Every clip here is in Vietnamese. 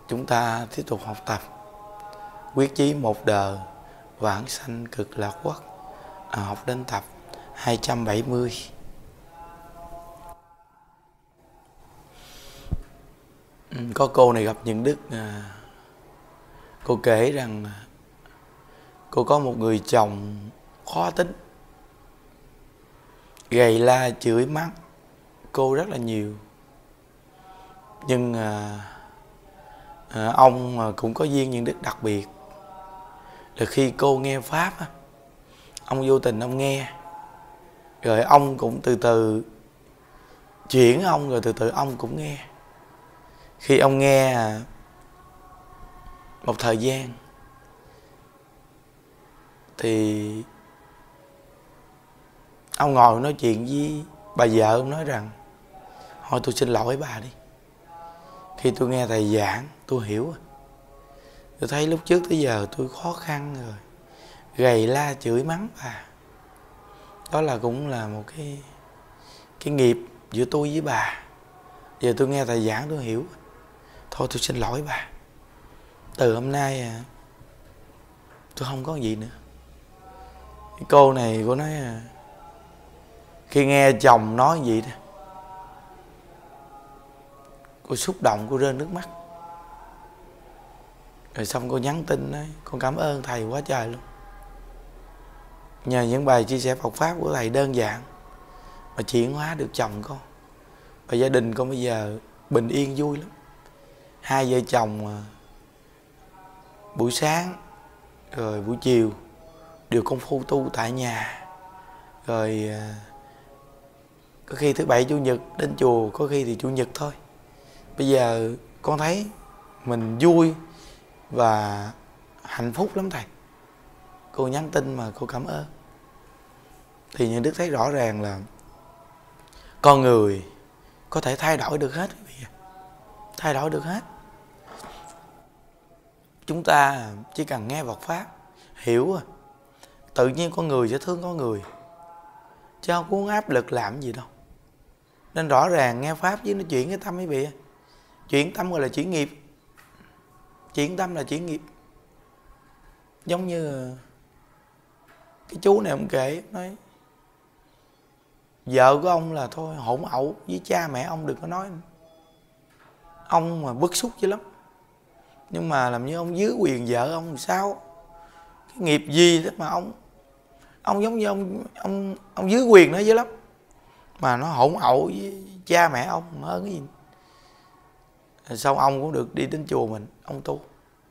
Chúng ta tiếp tục học tập Quyết chí một đời vãng sanh cực lạc quốc. Học đến tập 270. Có cô này gặp Nhuận Đức. Cô kể rằng cô có một người chồng khó tính, gầy la chửi mắng cô rất là nhiều. Nhưng ông cũng có duyên Nhuận Đức đặc biệt là khi cô nghe Pháp, ông vô tình ông nghe, rồi ông cũng từ từ chuyển ông, rồi từ từ ông cũng nghe. Khi ông nghe một thời gian thì ông ngồi nói chuyện với bà vợ, ông nói rằng: thôi tôi xin lỗi bà đi, khi tôi nghe thầy giảng tôi hiểu rồi. Tôi thấy lúc trước tới giờ tôi khó khăn rồi, gầy la chửi mắng bà. Đó là cũng là một cái nghiệp giữa tôi với bà. Giờ tôi nghe thầy giảng tôi hiểu. Thôi tôi xin lỗi bà, từ hôm nay tôi không có gì nữa. Cái cô này cô nói khi nghe chồng nói vậy đó, cô xúc động, cô rơi nước mắt. Rồi xong cô nhắn tin nói: con cảm ơn thầy quá trời luôn. Nhờ những bài chia sẻ Phật Pháp của thầy đơn giản mà chuyển hóa được chồng con. Và gia đình con bây giờ bình yên vui lắm. Hai vợ chồng buổi sáng rồi buổi chiều đều công phu tu tại nhà. Rồi có khi thứ bảy chủ nhật đến chùa, có khi thì chủ nhật thôi. Bây giờ con thấy mình vui và hạnh phúc lắm thầy. Cô nhắn tin mà cô cảm ơn. Thì Nhuận Đức thấy rõ ràng là con người có thể thay đổi được hết. Thay đổi được hết. Chúng ta chỉ cần nghe Phật Pháp, hiểu tự nhiên con người sẽ thương con người, chứ không có áp lực làm gì đâu. Nên rõ ràng nghe Pháp với nó chuyển cái tâm quý vị. Chuyển tâm gọi là chuyển nghiệp. Chuyển tâm là chuyển nghiệp. Giống như cái chú này ông kể, nói vợ của ông là thôi hỗn ẩu với cha mẹ ông, đừng có nói. Ông mà bức xúc dữ lắm, nhưng mà làm như ông dưới quyền vợ ông làm sao. Cái nghiệp gì đó mà ông giống như ông dưới quyền nó dữ lắm, mà nó hỗn ẩu với cha mẹ ông hơn cái gì. Xong ông cũng được đi đến chùa mình, ông tu.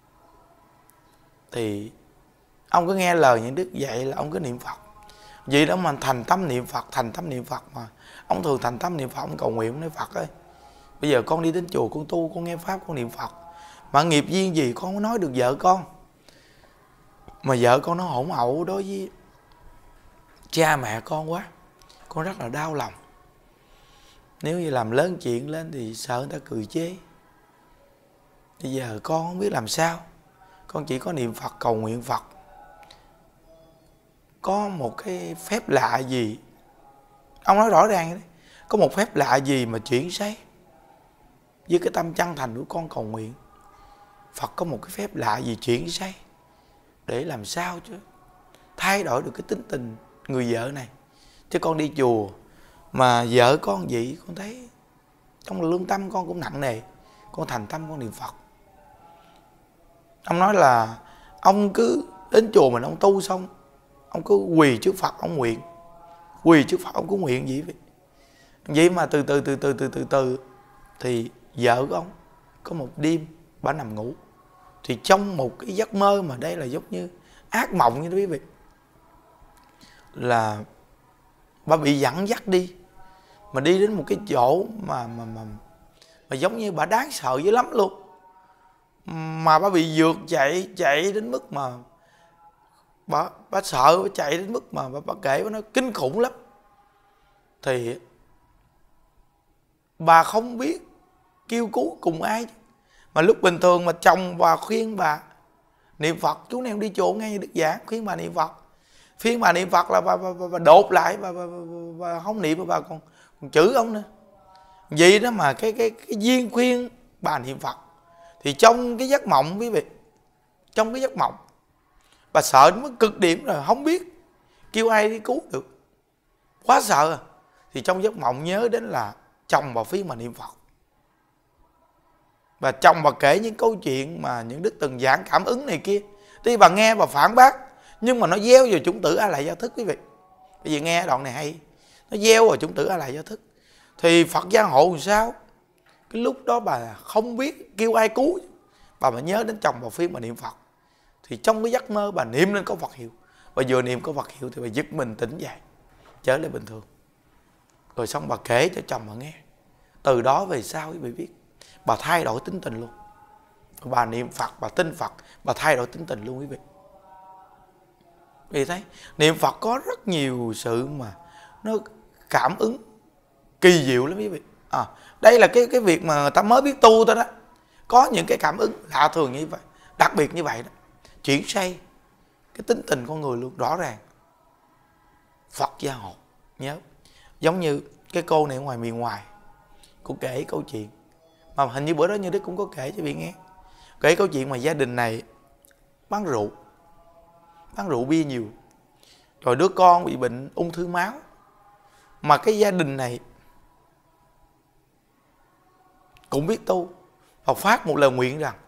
Thì ông cứ nghe lời Nhuận Đức dạy là ông cứ niệm Phật. Vì đó mà thành tâm niệm Phật, thành tâm niệm Phật mà. Ông thường thành tâm niệm Phật, ông cầu nguyện, ông nói: Phật ơi, bây giờ con đi đến chùa, con tu, con nghe Pháp, con niệm Phật. Mà nghiệp duyên gì con không nói được vợ con. Mà vợ con nó hỗn ẩu đối với cha mẹ con quá, con rất là đau lòng. Nếu như làm lớn chuyện lên thì sợ người ta cười chế. Bây giờ con không biết làm sao, con chỉ có niệm Phật, cầu nguyện Phật. Có một cái phép lạ gì, ông nói rõ ràng đấy, có một phép lạ gì mà chuyển sấy. Với cái tâm chân thành của con cầu nguyện, Phật có một cái phép lạ gì chuyển sấy, để làm sao chứ thay đổi được cái tính tình người vợ này. Chứ con đi chùa mà vợ con vậy, con thấy trong lương tâm con cũng nặng nề. Con thành tâm con niệm Phật. Ông nói là ông cứ đến chùa mình, ông tu xong ông cứ quỳ trước Phật, ông nguyện. Quỳ trước Phật ông cứ nguyện vậy. Vậy mà từ từ thì vợ của ông có một đêm bà nằm ngủ, thì trong một cái giấc mơ mà đây là giống như ác mộng như đó quý vị, là bà bị dẫn dắt đi, mà đi đến một cái chỗ mà giống như bà đáng sợ dữ lắm luôn. Mà bà bị vượt chạy đến mức mà bà sợ, bà chạy đến mức mà bà kể nó kinh khủng lắm. Thì bà không biết kêu cứu cùng ai. Mà lúc bình thường mà chồng bà khuyên bà niệm Phật, chú này không đi chùa nghe Đức giảng, khuyên bà niệm Phật. Phiên bà niệm Phật là bà đột lại, bà không niệm, bà còn chửi ông nữa. Vậy đó mà cái duyên khuyên bà niệm Phật Thì trong cái giấc mộng quý vị, trong cái giấc mộng bà sợ đến mức cực điểm rồi, không biết kêu ai đi cứu được, quá sợ. Thì trong giấc mộng nhớ đến là chồng bà Phiên mà niệm Phật. Và chồng bà kể những câu chuyện mà những đức từng giảng cảm ứng này kia. Tuy bà nghe bà phản bác, nhưng mà nó gieo vào chủng tử A Lại Gia Thức quý vị. Bởi vì nghe đoạn này hay, nó gieo vào chủng tử A Lại Gia Thức. Thì Phật gia hộ làm sao? Cái lúc đó bà không biết kêu ai cứu, bà mà nhớ đến chồng bà Phiên mà niệm Phật. Thì trong cái giấc mơ bà niệm lên câu Phật hiệu. Bà vừa niệm câu Phật hiệu thì bà giật mình tỉnh dậy, trở lại bình thường. Rồi xong bà kể cho chồng bà nghe. Từ đó về sau quý vị biết, bà thay đổi tính tình luôn. Bà niệm Phật, bà tin Phật, bà thay đổi tính tình luôn quý vị. Vì thấy niệm Phật có rất nhiều sự mà nó cảm ứng kỳ diệu lắm quý vị. Đây là cái việc mà người ta mới biết tu thôi đó. Có những cái cảm ứng lạ thường như vậy, đặc biệt như vậy đó. Chuyển say cái tính tình con người luôn, rõ ràng. Phật gia hộ. Nhớ, giống như cái cô này ngoài miền ngoài, cô kể câu chuyện mà hình như bữa đó Như Đức cũng có kể cho vị nghe. Kể câu chuyện mà gia đình này bán rượu bia nhiều, rồi đứa con bị bệnh ung thư máu. Mà cái gia đình này cũng biết tu và phát một lời nguyện rằng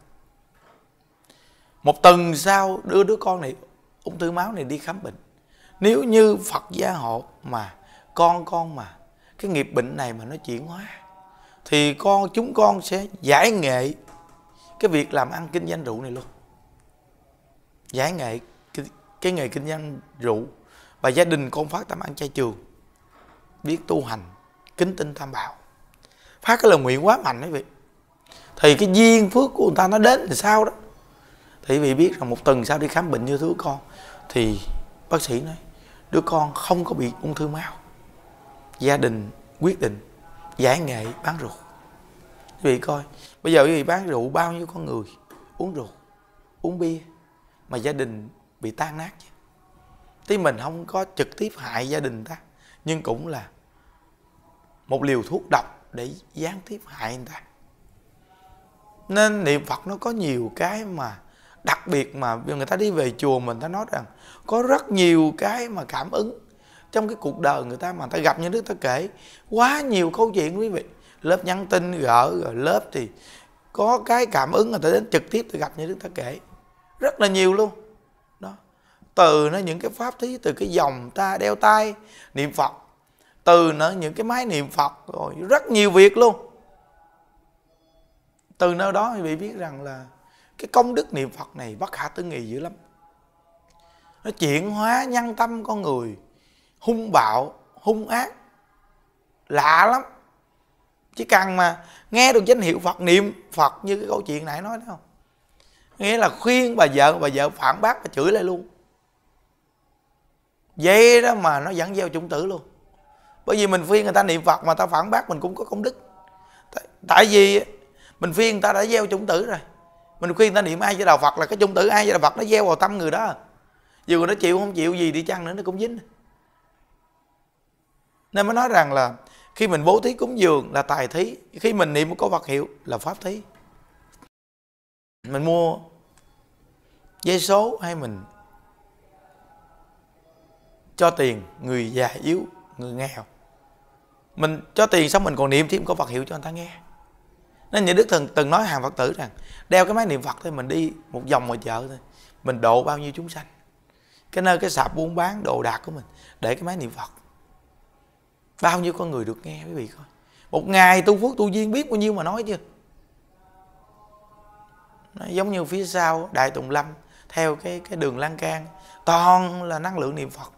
một tuần sau đưa đứa con này ung thư máu này đi khám bệnh. Nếu như Phật gia hộ mà con mà cái nghiệp bệnh này mà nó chuyển hóa, thì chúng con sẽ giải nghệ cái việc làm ăn kinh doanh rượu này luôn. Giải nghệ cái nghề kinh doanh rượu. Và gia đình con phát tâm ăn chay trường, biết tu hành, kính tinh Tam Bảo. Phát cái lời nguyện quá mạnh quý vị. Thì cái duyên phước của người ta nó đến thì sao đó. Thì quý vị biết rằng một tuần sau đi khám bệnh như đứa con, thì bác sĩ nói đứa con không có bị ung thư máu. Gia đình quyết định giải nghệ bán rượu. Quý vị coi, bây giờ quý vị bán rượu, bao nhiêu con người uống rượu, uống bia mà gia đình bị tan nát chứ. Tí mình không có trực tiếp hại gia đình ta, nhưng cũng là một liều thuốc độc để gián tiếp hại người ta. Nên niệm Phật nó có nhiều cái mà đặc biệt, mà người ta đi về chùa mình ta nói rằng có rất nhiều cái mà cảm ứng trong cái cuộc đời người ta, mà ta gặp những đứa ta kể quá nhiều câu chuyện quý vị. Lớp nhắn tin gỡ, rồi lớp thì có cái cảm ứng người ta đến trực tiếp ta gặp những đứa ta kể rất là nhiều luôn đó. Từ nó những cái pháp thí, từ cái dòng ta đeo tay niệm Phật, từ nó những cái máy niệm Phật, rồi rất nhiều việc luôn. Từ nơi đó quý vị biết rằng là cái công đức niệm Phật này bất khả tư nghị dữ lắm. Nó chuyển hóa nhân tâm con người hung bạo, hung ác, lạ lắm. Chỉ cần mà nghe được danh hiệu Phật, niệm Phật như cái câu chuyện nãy nói đó không, nghĩa là khuyên bà vợ phản bác, bà chửi lại luôn. Vậy đó mà nó vẫn gieo chủng tử luôn. Bởi vì mình khuyên người ta niệm Phật mà ta phản bác, mình cũng có công đức. Tại vì mình khuyên người ta đã gieo chủng tử rồi. Mình khuyên người ta niệm Ai Với Đạo Phật là cái chủng tử Ai Với Đạo Phật nó gieo vào tâm người đó. Dù nó chịu không chịu gì đi chăng nữa nó cũng dính. Nên mới nói rằng là khi mình bố thí cúng dường là tài thí, khi mình niệm một câu Phật hiệu là pháp thí. Mình mua giấy số hay mình cho tiền người già yếu, người nghèo, mình cho tiền xong mình còn niệm thêm câu Phật hiệu cho người ta nghe. Nên những đức từng nói hàng Phật tử rằng đeo cái máy niệm Phật thôi, mình đi một vòng ngoài chợ thôi, mình độ bao nhiêu chúng sanh. Cái nơi cái sạp buôn bán đồ đạc của mình để cái máy niệm Phật, bao nhiêu con người được nghe quý vị coi. Một ngày tu phước tu duyên biết bao nhiêu mà nói chưa. Nó giống như phía sau Đại Tùng Lâm theo cái đường lan can toàn là năng lượng niệm Phật.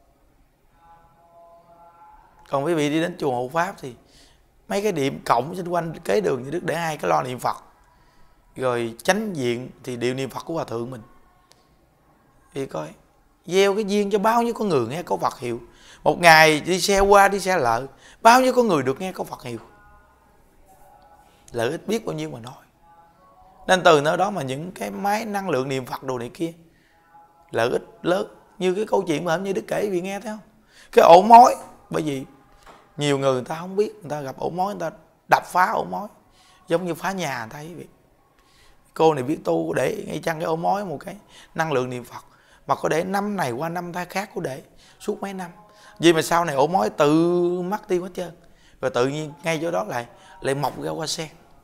Còn quý vị đi đến chùa Hộ Pháp thì mấy cái điểm cổng xung quanh kế đường như đức để 2 cái loa niệm Phật, rồi chánh diện thì điệu niệm Phật của hòa thượng mình. Thì coi gieo cái duyên cho bao nhiêu con người nghe câu Phật hiệu. Một ngày đi xe qua đi xe lại, bao nhiêu con người được nghe câu Phật hiệu, lợi ích biết bao nhiêu mà nói. Nên từ nơi đó mà những cái máy năng lượng niệm Phật đồ này kia lợi ích lớn. Như cái câu chuyện mà như đức kể vì nghe thấy không, cái ổ mối. Bởi vì nhiều người ta không biết, người ta gặp ổ mối người ta đập phá ổ mối, giống như phá nhà người ta quý vị. Cô này biết tu, để ngay chăng cái ổ mối một cái năng lượng niệm Phật, mà có để năm này qua năm khác, cô để suốt mấy năm. Vì mà sau này ổ mối tự mất tiêu hết trơn, rồi tự nhiên ngay chỗ đó lại mọc ra hoa sen.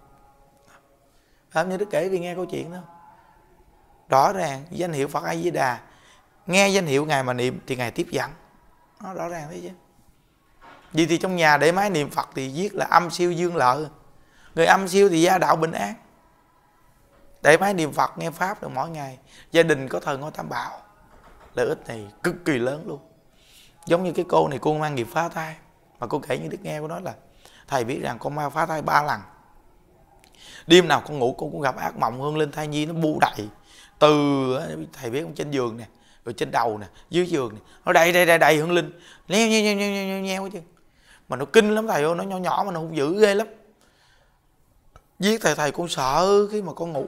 Như Đức kể vì nghe câu chuyện đó, rõ ràng danh hiệu Phật A Di Đà, nghe danh hiệu Ngài mà niệm thì Ngài tiếp dẫn. Nó rõ ràng thế chứ. Vì thì trong nhà để máy niệm Phật thì viết là âm siêu dương lợi, người âm siêu thì gia đạo bình an. Để máy niệm Phật nghe Pháp được mỗi ngày, gia đình có thờ ngôi Tam Bảo, lợi ích này cực kỳ lớn luôn. Giống như cái cô này, cô mang nghiệp phá thai, mà cô kể như Đức nghe, cô nói là thầy biết rằng con ma phá thai 3 lần. Đêm nào con ngủ con cũng gặp ác mộng hương linh thai nhi nó bu đầy, từ thầy biết trên giường nè, rồi trên đầu nè, dưới giường nè, nó đầy hương linh nheo hết chứ. Mà nó kinh lắm thầy ơi, nó nhỏ nhỏ mà nó hung dữ ghê lắm. Giết thầy con sợ khi mà con ngủ,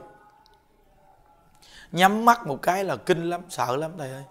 nhắm mắt một cái là kinh lắm, sợ lắm thầy ơi.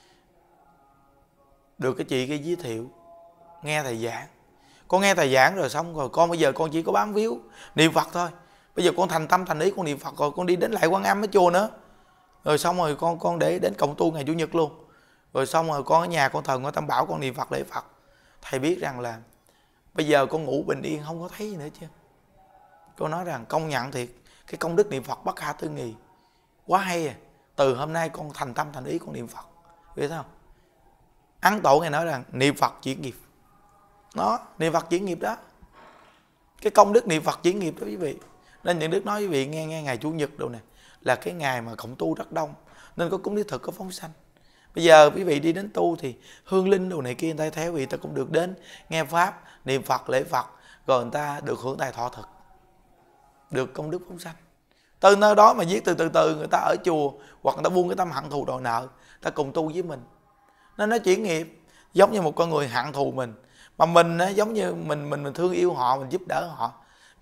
Được cái chị kia giới thiệu, nghe thầy giảng. Con nghe thầy giảng rồi xong rồi con bây giờ con chỉ có bám víu niệm Phật thôi. Bây giờ con thành tâm thành ý con niệm Phật rồi, con đi đến lại Quan Âm ở chùa nữa. Rồi xong rồi con để đến cộng tu ngày Chủ nhật luôn. Rồi xong rồi con ở nhà con thờ ngôi Tam Bảo, con niệm Phật lễ Phật. Thầy biết rằng là bây giờ con ngủ bình yên không có thấy gì nữa chứ. Cô nói rằng công nhận thiệt, cái công đức niệm Phật bất khả tư nghị, quá hay à. Từ hôm nay con thành tâm thành ý con niệm Phật, biết không? Ấn Tổ Ngài nói rằng niệm Phật chuyển nghiệp. Nó niệm Phật chuyển nghiệp đó, cái công đức niệm Phật chuyển nghiệp đó quý vị. Nên những Đức nói quý vị nghe ngày Chủ nhật đâu nè, là cái ngày mà cộng tu rất đông, nên có cúng lý thực, có phóng sanh. Bây giờ quý vị đi đến tu thì hương linh đồ này kia người ta theo vị, ta cũng được đến nghe Pháp, niệm Phật, lễ Phật, rồi người ta được hưởng tài thọ thực, được công đức phóng sanh. Từ nơi đó mà viết từ người ta ở chùa, hoặc người ta buông cái tâm hận thù đòi nợ, ta cùng tu với mình. Nên nó chuyển nghiệp, giống như một con người hận thù mình, mà mình giống như mình thương yêu họ, mình giúp đỡ họ,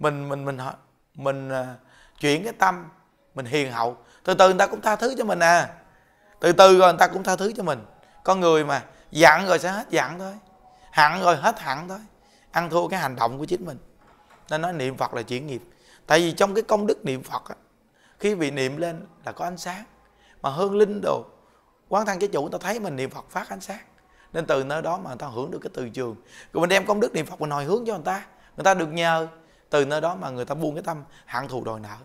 mình chuyển cái tâm, mình hiền hậu, từ từ người ta cũng tha thứ cho mình à. Từ từ rồi người ta cũng tha thứ cho mình. Con người mà giận rồi sẽ hết giận thôi, hận rồi hết hận thôi, ăn thua cái hành động của chính mình. Nên nói niệm Phật là chuyển nghiệp. Tại vì trong cái công đức niệm Phật á, khi vị niệm lên là có ánh sáng, mà hương linh đồ quán thân cái chủ người ta thấy mình niệm Phật phát ánh sáng, nên từ nơi đó mà người ta hưởng được cái từ trường. Rồi mình đem công đức niệm Phật mình hồi hướng cho người ta được nhờ. Từ nơi đó mà người ta buông cái tâm hận thù đòi nợ.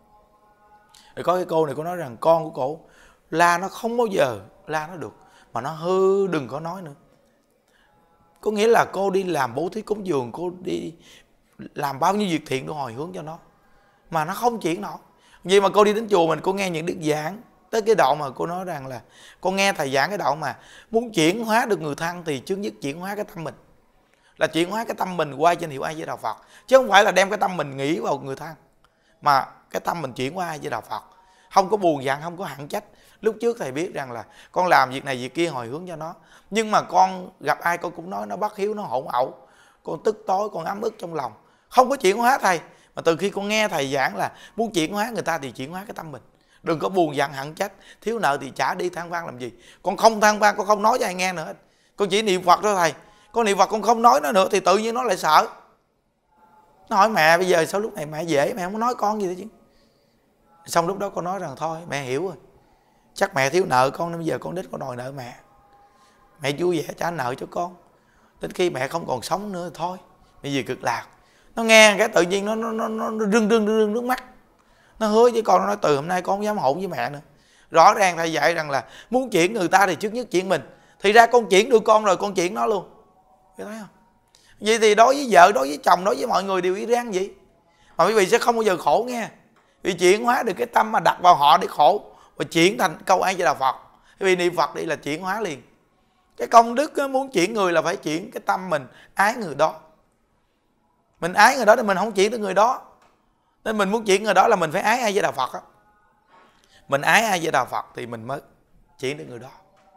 Rồi có cái cô này cô nói rằng con của cổ la nó không bao giờ la nó được, mà nó hư đừng có nói nữa. Có nghĩa là cô đi làm bố thí cúng dường, cô đi làm bao nhiêu việc thiện để hồi hướng cho nó, mà nó không chuyển nổi. Vì mà cô đi đến chùa mình, cô nghe những đức giảng tới cái đoạn mà cô nói rằng là con nghe thầy giảng cái đoạn mà muốn chuyển hóa được người thân thì trước nhất chuyển hóa cái tâm mình, là chuyển hóa cái tâm mình qua danh hiệu A Di Đà Phật, chứ không phải là đem cái tâm mình nghĩ vào người thân, mà cái tâm mình chuyển qua A Di Đà Phật, không có buồn giận, không có hận trách. Lúc trước thầy biết rằng là con làm việc này việc kia hồi hướng cho nó, nhưng mà con gặp ai con cũng nói nó bất hiếu, nó hỗn ẩu, con tức tối, con ấm ức trong lòng, không có chuyển hóa thầy. Mà từ khi con nghe thầy giảng là muốn chuyển hóa người ta thì chuyển hóa cái tâm mình, đừng có buồn giận hận trách, thiếu nợ thì trả đi, than vang làm gì. Con không than vang, con không nói cho ai nghe nữa, con chỉ niệm Phật thôi thầy. Con niệm Phật con không nói nó nữa thì tự nhiên nó lại sợ. Nó hỏi mẹ bây giờ sao lúc này mẹ dễ, mẹ không có nói con gì đó chứ. Xong lúc đó con nói rằng thôi mẹ hiểu rồi, chắc mẹ thiếu nợ con nên bây giờ con đích con đòi nợ mẹ. Mẹ vui vẻ trả nợ cho con, đến khi mẹ không còn sống nữa thì thôi, bây giờ cực lạc. Nó nghe cái tự nhiên nó rưng nước mắt. Nó hứa với con, nó nói từ hôm nay con không dám hỗn với mẹ nữa. Rõ ràng thầy dạy rằng là muốn chuyển người ta thì trước nhất chuyển mình. Thì ra con chuyển được con rồi con chuyển nó luôn, thấy không? Vậy thì đối với vợ, đối với chồng, đối với mọi người đều y rang vậy. Mà quý vị sẽ không bao giờ khổ nghe. Vì chuyển hóa được cái tâm mà đặt vào họ để khổ, và chuyển thành câu A Di Đà Phật. Vì niệm Phật đi là chuyển hóa liền. Cái công đức muốn chuyển người là phải chuyển cái tâm mình ái người đó. Mình ái người đó thì mình không chuyển được người đó. Nên mình muốn chuyển người đó là mình phải ái A Di Đà Phật á. Mình ái A Di Đà Phật thì mình mới chuyển được người đó.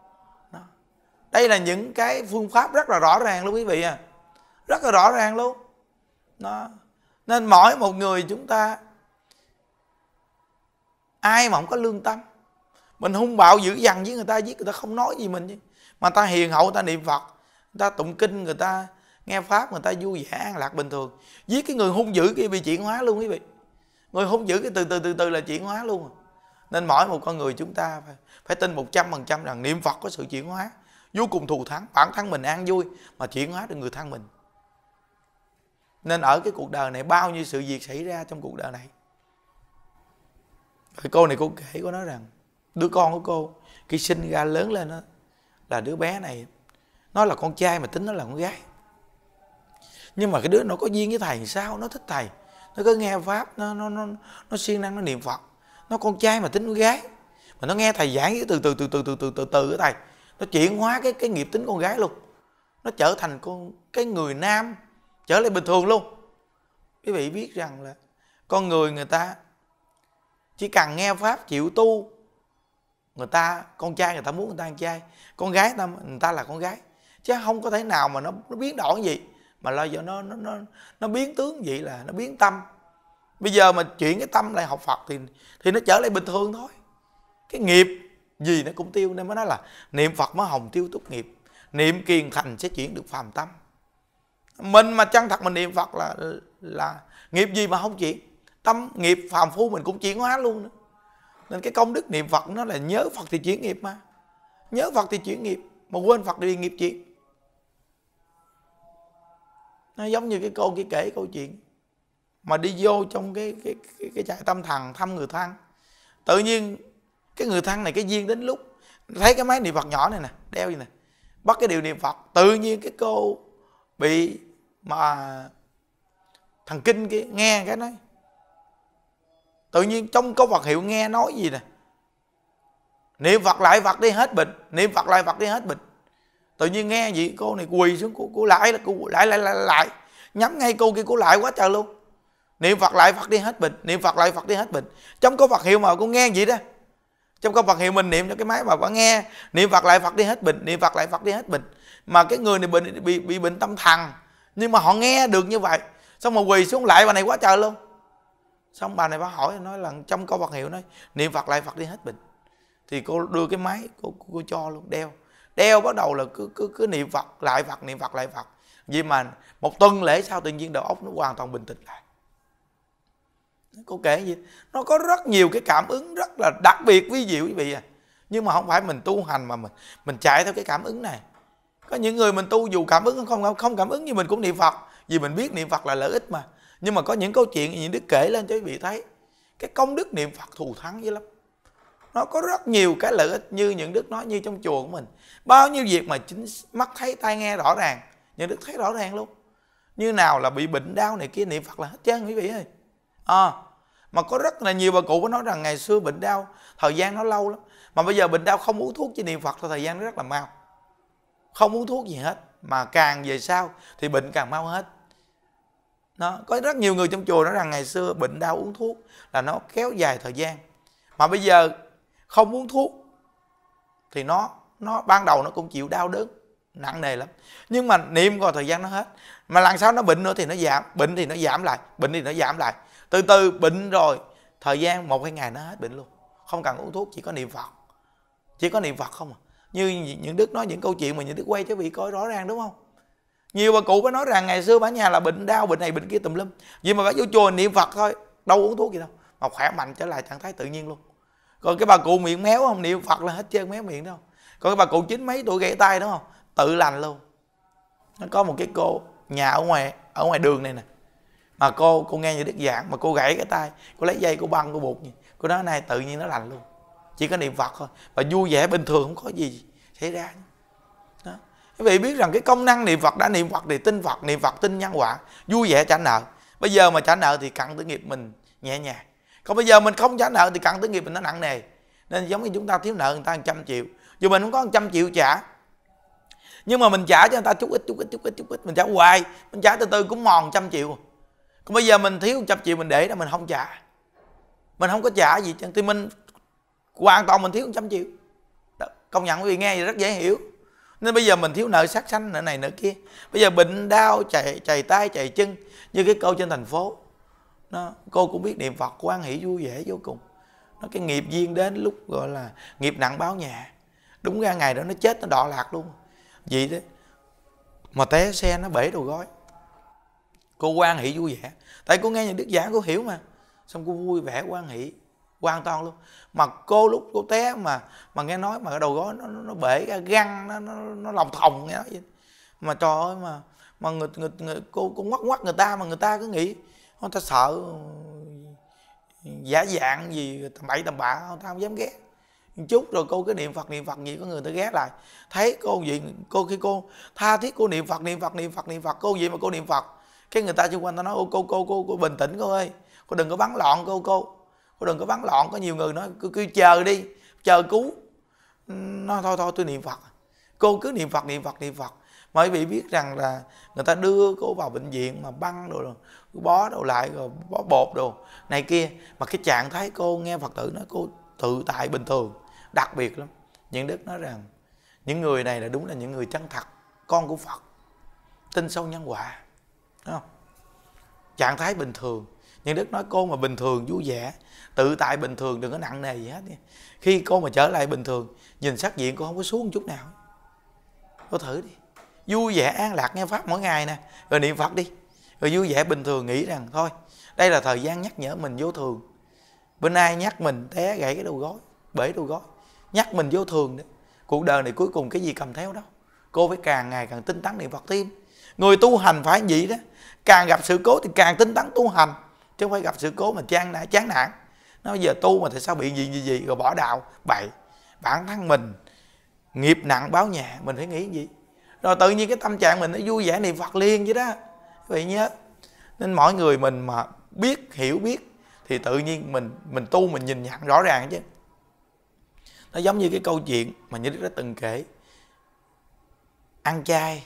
Đây là những cái phương pháp rất là rõ ràng luôn quý vị à. Rất là rõ ràng luôn. Đó. Nên mỗi một người chúng ta, ai mà không có lương tâm, mình hung bạo dữ dằn với người ta, giết người ta không nói gì mình chứ. Mà người ta hiền hậu, người ta niệm Phật, người ta tụng kinh, người ta nghe Pháp, người ta vui vẻ an lạc bình thường. Giết cái người hung dữ kia bị chuyển hóa luôn quý vị. Người không giữ cái từ từ là chuyển hóa luôn. Nên mỗi một con người chúng ta phải tin 100% rằng niệm Phật có sự chuyển hóa vô cùng thù thắng. Bản thân mình an vui mà chuyển hóa được người thân mình. Nên ở cái cuộc đời này bao nhiêu sự việc xảy ra trong cuộc đời này. Rồi cô này cô kể, cô nói rằng đứa con của cô khi sinh ra lớn lên đó, là đứa bé này nó là con trai mà tính nó là con gái. Nhưng mà cái đứa nó có duyên với thầy sao, nó thích thầy, nó cứ nghe pháp, nó siêng năng, nó niệm Phật. Nó con trai mà tính con gái, mà nó nghe thầy giảng từ từ cái thầy, nó chuyển hóa cái nghiệp tính con gái luôn. Nó trở thành cái người nam, trở lại bình thường luôn. Quý vị biết rằng là con người ta chỉ cần nghe pháp chịu tu, người ta con trai người ta muốn người ta con trai, con gái người ta là con gái, chứ không có thể nào mà nó biến đổi gì mà lo do nó biến tướng vậy, là nó biến tâm. Bây giờ mà chuyển cái tâm lại học Phật thì nó trở lại bình thường thôi. Cái nghiệp gì nó cũng tiêu. Nên mới nói là niệm Phật mới hồng tiêu túc nghiệp, niệm kiền thành sẽ chuyển được phàm tâm. Mình mà chân thật mình niệm Phật là nghiệp gì mà không chuyển. Tâm nghiệp phàm phu mình cũng chuyển hóa luôn nữa. Nên cái công đức niệm Phật nó là nhớ Phật thì chuyển nghiệp mà. Nhớ Phật thì chuyển nghiệp, mà quên Phật thì nghiệp chuyển. Nó giống như cái cô kia kể câu chuyện mà đi vô trong cái trại tâm thần thăm người thân. Tự nhiên cái người thân này cái duyên đến lúc thấy cái máy niệm Phật nhỏ này nè, đeo gì nè, bắt cái điều niệm Phật. Tự nhiên cái cô bị mà thần kinh kia nghe cái nói, tự nhiên trong câu Phật hiệu nghe nói gì nè, niệm Phật lại Phật đi hết bệnh, niệm Phật lại Phật đi hết bệnh. Tự nhiên nghe gì cô này quỳ xuống, cô lại nhắm ngay cô kia, cô lại quá trời luôn. Niệm Phật lại Phật đi hết bệnh, niệm Phật lại Phật đi hết bệnh. Trong câu Phật hiệu mà cô nghe gì đó, trong câu Phật hiệu mình niệm cho cái máy mà bà nghe niệm Phật lại Phật đi hết bệnh, niệm Phật lại Phật đi hết bệnh. Mà cái người này bị bệnh tâm thần, nhưng mà họ nghe được như vậy, xong mà quỳ xuống lại bà này quá trời luôn. Xong bà này bà hỏi, nói là trong câu Phật hiệu nói niệm Phật lại Phật đi hết bệnh. Thì cô đưa cái máy, cô cho luôn, đeo bắt đầu là cứ niệm Phật lại Phật, niệm Phật lại Phật. Vì mà một tuần lễ sau tự nhiên đầu óc nó hoàn toàn bình tĩnh lại. Cô kể gì nó có rất nhiều cái cảm ứng rất là đặc biệt vi diệu quý vị à. Nhưng mà không phải mình tu hành mà mình chạy theo cái cảm ứng này. Có những người mình tu dù cảm ứng không cảm ứng như mình cũng niệm Phật, vì mình biết niệm Phật là lợi ích mà. Nhưng mà có những câu chuyện những Đức kể lên cho quý vị thấy cái công đức niệm Phật thù thắng dữ lắm. Nó có rất nhiều cái lợi ích, như những Đức nói, như trong chùa của mình bao nhiêu việc mà chính mắt thấy tai nghe rõ ràng, những Đức thấy rõ ràng luôn. Như nào là bị bệnh đau này kia niệm Phật là hết trơn quý vị ơi. Mà có rất là nhiều bà cụ có nói rằng ngày xưa bệnh đau thời gian nó lâu lắm, mà bây giờ bệnh đau không uống thuốc, chỉ niệm Phật thôi thời gian nó rất là mau, không uống thuốc gì hết. Mà càng về sau thì bệnh càng mau hết. Nó có rất nhiều người trong chùa nói rằng ngày xưa bệnh đau uống thuốc là nó kéo dài thời gian, mà bây giờ không uống thuốc thì nó ban đầu nó cũng chịu đau đớn nặng nề lắm, nhưng mà niệm coi thời gian nó hết. Mà lần sau nó bệnh nữa thì nó giảm, bệnh thì nó giảm lại, bệnh thì nó giảm lại, từ từ bệnh rồi thời gian 1-2 ngày nó hết bệnh luôn, không cần uống thuốc, chỉ có niệm Phật, chỉ có niệm Phật không à. Như những Đức nói những câu chuyện mà những Đức quay cho vị coi rõ ràng, đúng không? Nhiều bà cụ có nói rằng ngày xưa bà nhà là bệnh đau, bệnh này bệnh kia tùm lum, vì mà bà vô chùa niệm Phật thôi, đâu uống thuốc gì đâu, mà khỏe mạnh trở lại trạng thái tự nhiên luôn. Còn cái bà cụ miệng méo không niệm Phật là hết trơn, méo miệng đâu. Còn cái bà cụ 90 mấy tuổi gãy tay đúng không, tự lành luôn. Nó có một cái cô nhà ở ngoài đường này nè, mà cô nghe như Đức giảng mà cô gãy cái tay, cô lấy dây cô băng cô buộc, cô nói nay tự nhiên nó lành luôn, chỉ có niệm Phật thôi, và vui vẻ bình thường, không có gì xảy ra. Đó. Quý vị biết rằng cái công năng niệm Phật, đã niệm Phật thì tin Phật, niệm Phật tin nhân quả, vui vẻ trả nợ. Bây giờ mà trả nợ thì cặn tử nghiệp mình nhẹ nhàng, còn bây giờ mình không trả nợ thì cặn tử nghiệp mình nó nặng nề. Nên giống như chúng ta thiếu nợ người ta 100 triệu, dù mình không có 100 triệu trả, nhưng mà mình trả cho người ta chút ít, mình trả hoài, mình trả từ từ cũng mòn 100 triệu. Còn bây giờ mình thiếu 100 triệu mình để đó mình không trả, mình không có trả gì chứ, thì mình hoàn toàn mình thiếu 100 triệu. Đó, công nhận quý vị nghe thì rất dễ hiểu. Nên bây giờ mình thiếu nợ sát sanh, nợ này nợ kia. Bây giờ bệnh đau, chày tay, chày chân, như cái cô trên thành phố. Cô cũng biết niệm Phật, hoan hỷ vui vẻ vô cùng. Cái nghiệp duyên đến lúc gọi là nghiệp nặng báo nhà. Đúng ra ngày đó nó chết, nó đọa lạc luôn. Vậy đó. Mà té xe nó bể đầu gối. Cô hoan hỷ vui vẻ. Tại cô nghe những Đức giảng cô hiểu mà. Xong cô vui vẻ hoan hỷ hoàn toàn luôn. Mà cô lúc cô té mà nghe nói mà cái đầu gối nó bể ra găng, nó lòng thòng nghe nói vậy. Mà trời ơi, mà cô ngoắc người ta, mà người ta cứ nghĩ người ta sợ giả dạng gì tầm bậy tầm bạ, người ta không dám ghé chút. Rồi cô cứ niệm Phật gì, có người ta ghé lại thấy cô gì, khi cô tha thiết cô niệm Phật, cô gì mà cô niệm Phật, cái người ta xung quanh ta nói cô bình tĩnh cô ơi, cô đừng có bắn loạn, cô đừng có bắn loạn. Có nhiều người nói cứ chờ đi, chờ cứu. Nói thôi tôi niệm Phật. Cô cứ niệm Phật. Mà quý vị biết rằng là người ta đưa cô vào bệnh viện mà băng rồi bó đồ lại, rồi bó bột đồ này kia, mà cái trạng thái cô nghe Phật tử nói cô tự tại bình thường, đặc biệt lắm. Những Đức nói rằng những người này là đúng là những người chân thật, con của Phật, tin sâu nhân quả, đúng không? Trạng thái bình thường. Những Đức nói cô mà bình thường, vui vẻ, tự tại bình thường, đừng có nặng nề gì hết. Khi cô mà trở lại bình thường, nhìn sắc diện cô không có xuống chút nào. Cô thử đi, vui vẻ an lạc nghe Pháp mỗi ngày nè, rồi niệm Phật đi, rồi vui vẻ bình thường, nghĩ rằng thôi đây là thời gian nhắc nhở mình vô thường. Bên ai nhắc mình té gãy cái đầu gối, bể đầu gối, nhắc mình vô thường đó. Cuộc đời này cuối cùng cái gì cầm theo đó. Cô phải càng ngày càng tinh tấn niệm Phật thêm. Người tu hành phải vậy đó, càng gặp sự cố thì càng tinh tấn tu hành, chứ không phải gặp sự cố mà chán nản. Nói giờ tu mà tại sao bị gì rồi bỏ đạo. Bậy, bản thân mình nghiệp nặng báo nhà, mình phải nghĩ gì, rồi tự nhiên cái tâm trạng mình nó vui vẻ niệm Phật liền vậy đó. Vậy nhớ, nên mỗi người mình mà hiểu biết thì tự nhiên mình tu mình nhìn nhận rõ ràng chứ. Nó giống như cái câu chuyện mà Như Đức đã từng kể, ăn chay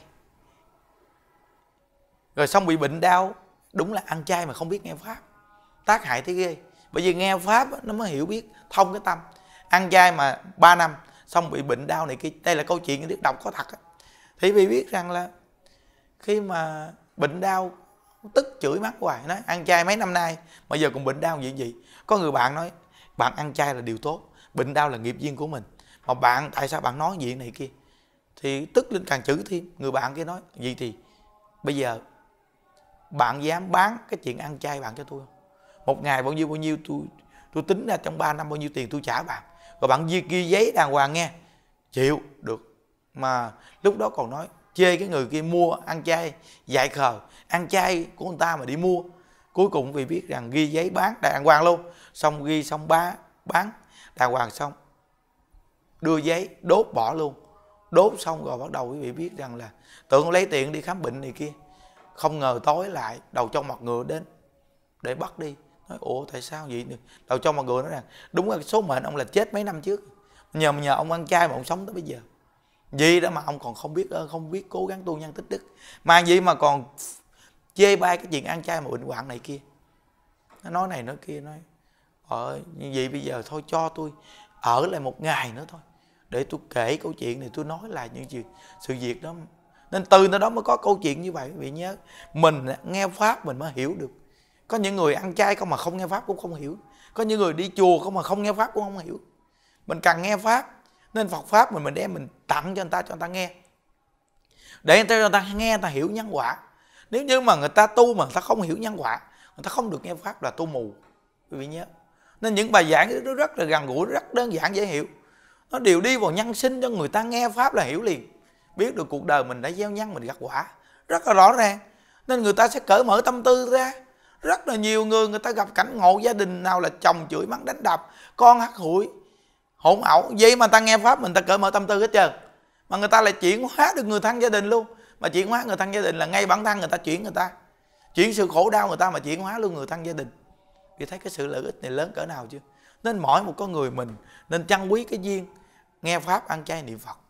rồi xong bị bệnh đau. Đúng là ăn chay mà không biết nghe Pháp, tác hại thế ghê. Bởi vì nghe Pháp nó mới hiểu biết, thông cái tâm. Ăn chay mà 3 năm xong bị bệnh đau này kia. Đây là câu chuyện Như Đức đọc có thật. Thì vì biết rằng là khi mà bệnh đau tức chửi mắng hoài, nói ăn chay mấy năm nay mà giờ còn bệnh đau gì. Có người bạn nói bạn ăn chay là điều tốt, bệnh đau là nghiệp duyên của mình, mà bạn tại sao bạn nói chuyện này kia. Thì tức lên càng chửi thêm. Người bạn kia nói gì thì bây giờ bạn dám bán cái chuyện ăn chay bạn cho tôi không? Một ngày bao nhiêu tôi tính ra trong 3 năm bao nhiêu tiền tôi trả bạn, rồi bạn ghi giấy đàng hoàng nghe. Chịu được. Mà lúc đó còn nói chê cái người kia mua ăn chay dại khờ, ăn chay của người ta mà đi mua. Cuối cùng vì biết rằng ghi giấy bán đàng hoàng luôn, xong ghi xong bán đàng hoàng, xong đưa giấy đốt bỏ luôn. Đốt xong rồi bắt đầu quý vị biết rằng là tưởng lấy tiền đi khám bệnh này kia, không ngờ tối lại đầu trong mặt ngựa đến để bắt đi. Nói ủa tại sao vậy? Đầu trong mặt ngựa nói rằng đúng là số mệnh ông là chết mấy năm trước, nhờ ông ăn chay mà ông sống tới bây giờ. Vì đó mà ông còn không biết ơn, không biết cố gắng tu nhân tích đức, mà vậy mà còn chê bai cái chuyện ăn chay mà bệnh hoạn này kia. Nó nói này nói kia, nói như vậy bây giờ thôi cho tôi ở lại một ngày nữa thôi, để tôi kể câu chuyện này, tôi nói lại những sự việc đó. Nên từ nơi đó mới có câu chuyện như vậy. Quý vị nhớ, mình nghe Pháp mình mới hiểu được. Có những người ăn chay không mà không nghe Pháp cũng không hiểu. Có những người đi chùa không mà không nghe Pháp cũng không hiểu. Mình cần nghe Pháp. Nên Phật Pháp mình đem mình tặng cho người ta nghe, để người ta nghe, người ta hiểu nhân quả. Nếu như mà người ta tu mà người ta không hiểu nhân quả, người ta không được nghe Pháp là tu mù. Quý vị nhớ. Nên những bài giảng nó rất là gần gũi, rất đơn giản dễ hiểu. Nó đều đi vào nhân sinh cho người ta nghe Pháp là hiểu liền. Biết được cuộc đời mình đã gieo nhân, mình gặt quả rất là rõ ràng. Nên người ta sẽ cởi mở tâm tư ra. Rất là nhiều người ta gặp cảnh ngộ gia đình nào là chồng chửi mắng đánh đập, con hắt hủi, hỗn ẩu. Vậy mà ta nghe Pháp mình ta cởi mở tâm tư hết trơn. Mà người ta lại chuyển hóa được người thân gia đình luôn. Mà chuyển hóa người thân gia đình là ngay bản thân người ta chuyển sự khổ đau người ta mà chuyển hóa luôn người thân gia đình. Vì thấy cái sự lợi ích này lớn cỡ nào chưa? Nên mỗi một con người mình nên trân quý cái duyên nghe Pháp, ăn chay, niệm Phật.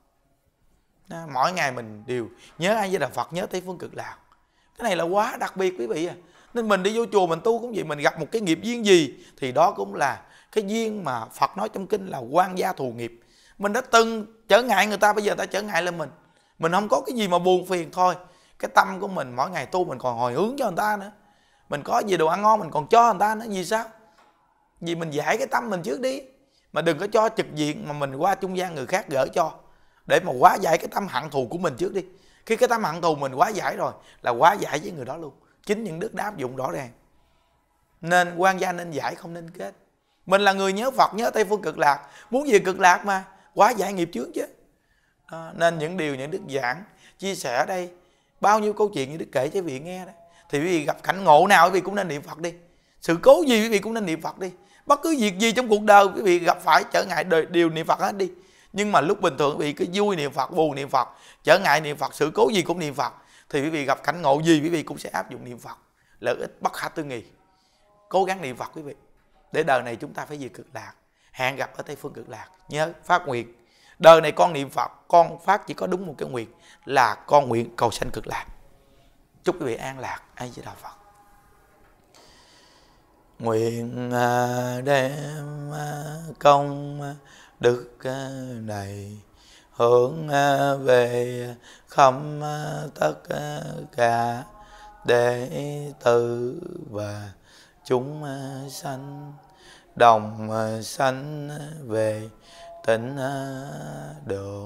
Mỗi ngày mình đều nhớ A Di Đà Phật, nhớ Tây Phương Cực Lạc. Cái này là quá đặc biệt quý vị à. Nên mình đi vô chùa mình tu cũng vậy, mình gặp một cái nghiệp duyên gì thì đó cũng là cái duyên mà Phật nói trong kinh là oan gia thù nghiệp. Mình đã từng trở ngại người ta, bây giờ ta trở ngại lên mình. Mình không có cái gì mà buồn phiền thôi. Cái tâm của mình mỗi ngày tu mình còn hồi hướng cho người ta nữa. Mình có gì đồ ăn ngon mình còn cho người ta nữa. Vì sao? Vì mình giải cái tâm mình trước đi. Mà đừng có cho trực diện mà mình qua trung gian người khác gỡ cho, để mà hóa giải cái tâm hận thù của mình trước đi. Khi cái tâm hận thù mình hóa giải rồi là hóa giải với người đó luôn. Chính những đức đã áp dụng rõ ràng. Nên quan gia nên giải không nên kết. Mình là người nhớ Phật, nhớ Tây Phương Cực Lạc, muốn về Cực Lạc mà, quá giải nghiệp chướng chứ. Nên những điều những Đức giảng chia sẻ ở đây, bao nhiêu câu chuyện như Đức kể cho quý vị nghe đó, thì quý vị gặp cảnh ngộ nào quý vị cũng nên niệm Phật đi. Sự cố gì quý vị cũng nên niệm Phật đi. Bất cứ việc gì trong cuộc đời quý vị gặp phải trở ngại đều niệm Phật hết đi. Nhưng mà lúc bình thường quý vị cứ vui niệm Phật, buồn niệm Phật, trở ngại niệm Phật, sự cố gì cũng niệm Phật, thì quý vị gặp cảnh ngộ gì quý vị cũng sẽ áp dụng niệm Phật. Lợi ích bất khả tư nghị. Cố gắng niệm Phật quý vị, để đời này chúng ta phải về Cực Lạc, hẹn gặp ở Tây Phương Cực Lạc. Nhớ phát nguyện, đời này con niệm Phật, con phát chỉ có đúng một cái nguyện là con nguyện cầu sanh Cực Lạc. Chúc quý vị an lạc. A Di Đà Phật. Nguyện đem công đức này hướng về khắp tất cả đệ tử và chúng sanh, đồng sanh về tịnh độ.